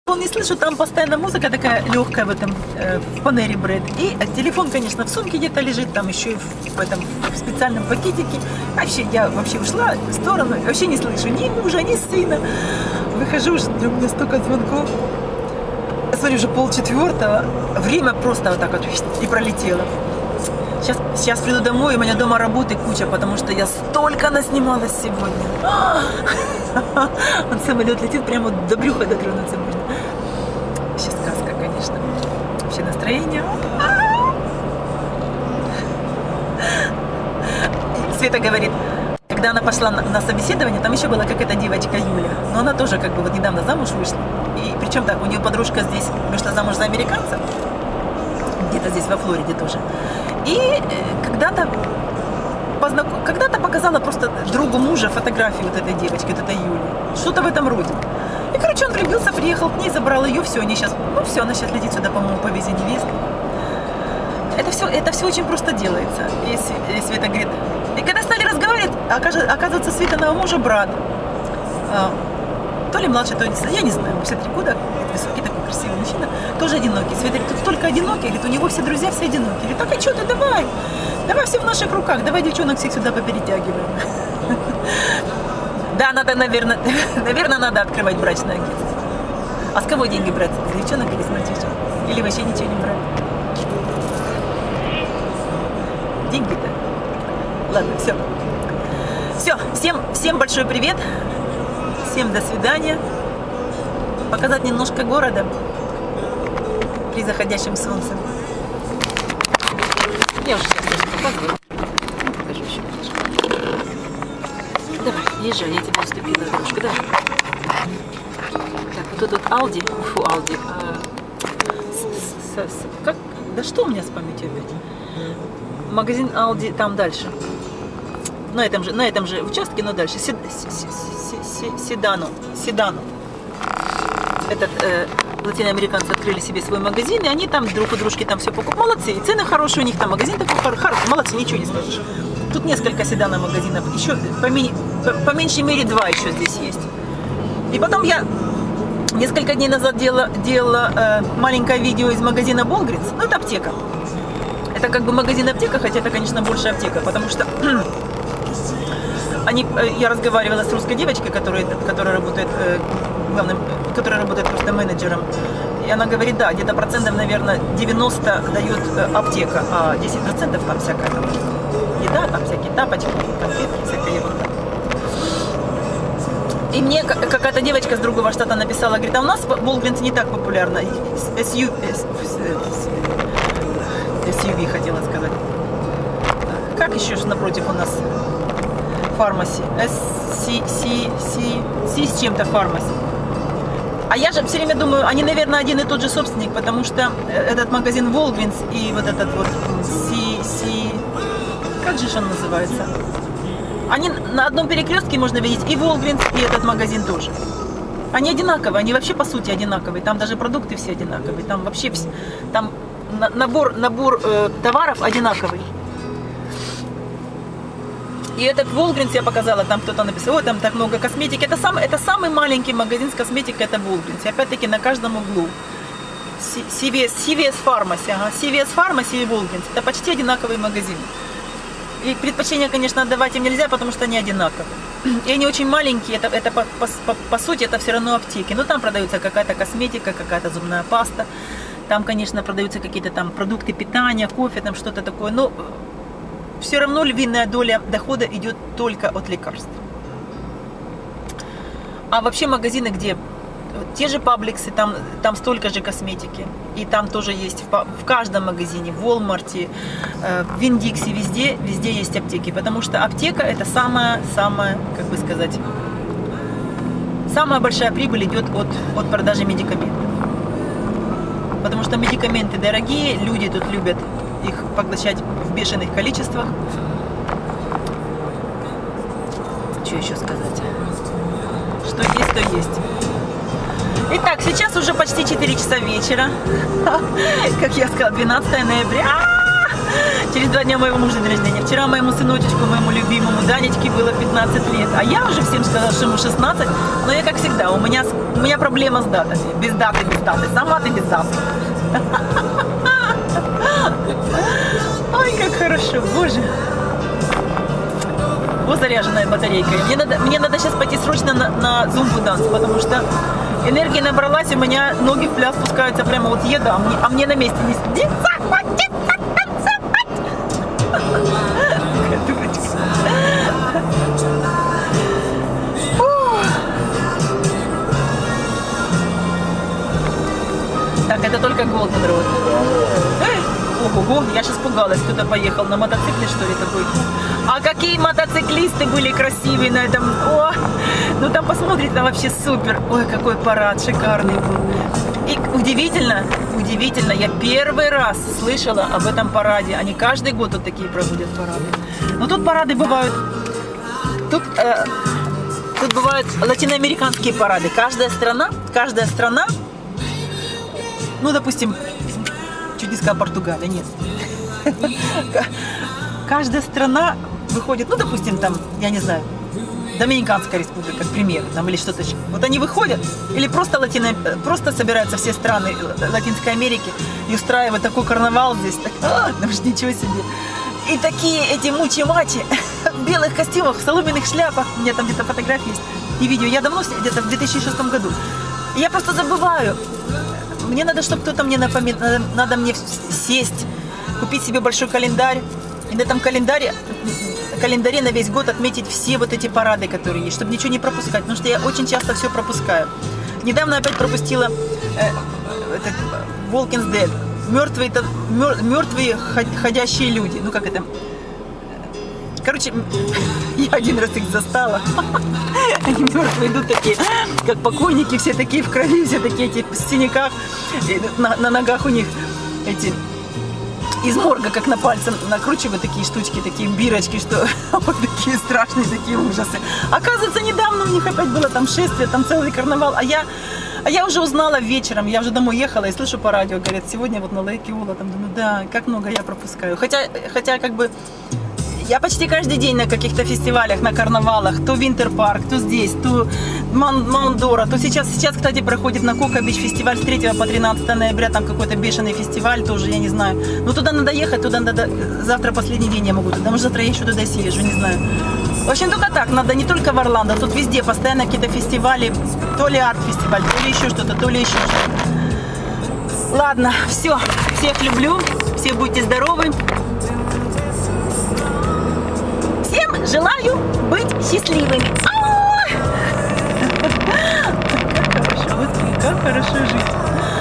Не слышу, там постоянно музыка такая легкая в этом, в Панери Брэд. И телефон, конечно, в сумке где-то лежит, там еще и в специальном пакетике. Вообще, я вообще ушла в сторону, вообще не слышу ни мужа, ни сына. Выхожу уже, у меня столько звонков. Я смотрю, уже 3:30, время просто вот так вот и пролетело. Сейчас приду домой, у меня дома работы куча, потому что я столько наснималась сегодня. Он самолет летит, прямо до брюха дотронуться можно. Сейчас сказка, конечно. Вообще настроение. Света говорит, когда она пошла на собеседование, там еще была какая-то девочка Юля. Но она тоже как бы вот недавно замуж вышла. И причем так, у нее подружка здесь вышла замуж за американца. Где-то здесь во Флориде тоже. И когда-то показала просто другу мужа фотографию вот этой девочки, вот этой Юли. Что-то в этом роде. И, короче, он влюбился, приехал к ней, забрал ее, все, они сейчас, ну все, она сейчас летит сюда, по-моему, по визе невесты. Это все очень просто делается. И Света говорит, и когда стали разговаривать, оказывается, Светиного мужа брат. То ли младший, то ли я не знаю, 53 года, высокий такой красивый мужчина, тоже одинокий. Света говорит, тут столько одиноких, говорит, у него все друзья, все одинокие. Говорит, так а что ты, давай все в наших руках, давай девчонок всех сюда поперетягиваем. Да, надо, наверное, надо открывать брачное агентство. А с кого деньги брать? С девчонок или с мальчишек? Или вообще ничего не брать? Деньги-то. Ладно, все. Все, всем большой привет. Всем до свидания. Показать немножко города при заходящем солнце. Я уже сейчас показываю. Покажу еще немножко. Давай, езжай, я тебя уступила дорожку. Давай. Так, вот тут Алди. Фу, Алди. Как? Да что у меня с памятью опять? Магазин Алди там дальше. На этом же участке, но дальше. Седану. Этот латиноамериканцы открыли себе свой магазин, и они там друг у дружки там все покупают. Молодцы, и цены хорошие у них, там магазин такой хороший, молодцы, ничего не скажешь. Тут несколько седана-магазинов, еще по меньшей мере 2 еще здесь есть. И потом я несколько дней назад делала маленькое видео из магазина Walgreens, ну это аптека. Это как бы магазин-аптека, хотя это, конечно, больше аптека, потому что я разговаривала с русской девочкой, которая работает которая работает просто менеджером. И она говорит, да, где-то процентов, наверное, 90 дает аптека, а 10% там всякая там еда, там всякие тапочки, конфетки, всякая ерунда. И мне какая-то девочка с другого штата написала, говорит, а у нас Walgreens не так популярно. SUV хотела сказать. Как еще ж напротив у нас? Фармаси. С чем-то фармаси. А я же все время думаю, они, наверное, один и тот же собственник, потому что этот магазин Walgreens и вот этот вот как же он называется? Они на одном перекрестке можно видеть и Walgreens, и этот магазин тоже. Они одинаковые, они вообще по сути одинаковые. Там даже продукты все одинаковые. Там вообще там набор товаров одинаковый. И этот Walgreens я показала, там кто-то написал, ой, там так много косметики. Это самый маленький магазин с косметикой, это Walgreens. И опять-таки на каждом углу. CVS Pharmacy, CVS Pharmacy и Walgreens. Это почти одинаковые магазины. И предпочтение, конечно, отдавать им нельзя, потому что они одинаковые. И они очень маленькие, это по сути, это все равно аптеки. Но там продается какая-то косметика, какая-то зубная паста. Там, конечно, продаются какие-то там продукты питания, кофе, там что-то такое. Но все равно львиная доля дохода идет только от лекарств. А вообще магазины, где те же пабликсы, там столько же косметики. И там тоже есть в каждом магазине, в Walmart, в Виндиксе, везде есть аптеки. Потому что аптека это самая, как бы сказать, самая большая прибыль идет от продажи медикаментов. Потому что медикаменты дорогие, люди тут любят их поглощать в бешеных количествах. Что еще сказать? Что есть, то есть. Итак, сейчас уже почти 4 часа вечера. Как я сказала, 12 ноября. Через 2 дня моего мужа день рождения. Вчера моему сыночечку, моему любимому Данечке было 15 лет. А я уже всем сказала, что ему 16. Но я, как всегда, у меня проблема с датами. Без даты, без даты. Сама ты без даты. Ой, как хорошо, боже. Вот заряженная батарейка. Мне надо сейчас пойти срочно на зумбу данс, потому что энергия набралась, у меня ноги в пляс спускаются прямо вот еду, а мне на месте не сидится. Так, это только Golden Road. Ого, я же испугалась, кто-то поехал на мотоцикле, что ли, такой. А какие мотоциклисты были красивые на этом. О, ну там посмотреть, там вообще супер. Ой, какой парад шикарный был. И удивительно, я первый раз слышала об этом параде. Они каждый год вот такие проводят парады. Но тут парады бывают, тут бывают латиноамериканские парады. Каждая страна, ну, допустим, чуть не сказала Португалия, нет. Каждая страна выходит, ну, допустим, там, я не знаю, Доминиканская республика, к примеру, там, или что-то еще. Вот они выходят, или просто собираются все страны Латинской Америки и устраивают такой карнавал здесь. Так, ну ж ничего себе. И такие эти мучи-мачи в белых костюмах, в соломенных шляпах. У меня там где-то фотографии есть и видео. Я давно, где-то в 2006 году. И я просто забываю. Мне надо, чтобы кто-то мне напоминал, надо мне сесть, купить себе большой календарь, и на этом календаре на весь год отметить все вот эти парады, которые есть, чтобы ничего не пропускать, потому что я очень часто все пропускаю. Недавно опять пропустила Walking Dead, мертвые ходящие люди, ну как это... Короче, я один раз их застала. Они мертвые идут такие, как покойники, все такие в крови, все такие эти в синяках. На ногах у них эти из морга, как на пальце, накручивают такие штучки, такие бирочки, что вот такие страшные, такие ужасы. Оказывается, недавно у них опять было там шествие, там целый карнавал. А я уже узнала вечером, я уже домой ехала и слышу по радио, говорят, сегодня вот на Лейке Ула, там думаю, да, как много я пропускаю. Хотя как бы я почти каждый день на каких-то фестивалях, на карнавалах, то Винтер Парк, то здесь, то Маундора, то сейчас, кстати, проходит на Кока-Бич фестиваль с 3 по 13 ноября, там какой-то бешеный фестиваль тоже, я не знаю. Но туда надо ехать, туда надо, завтра последний день я могу туда, может завтра я еще туда съезжу, не знаю. В общем, только так, надо не только в Орландо, тут везде постоянно какие-то фестивали, то ли арт-фестиваль, то ли еще что-то, то ли еще что-то. Ладно, все, всех люблю, все будьте здоровы. Желаю быть счастливым. Как хорошо, Господи, как хорошо жить.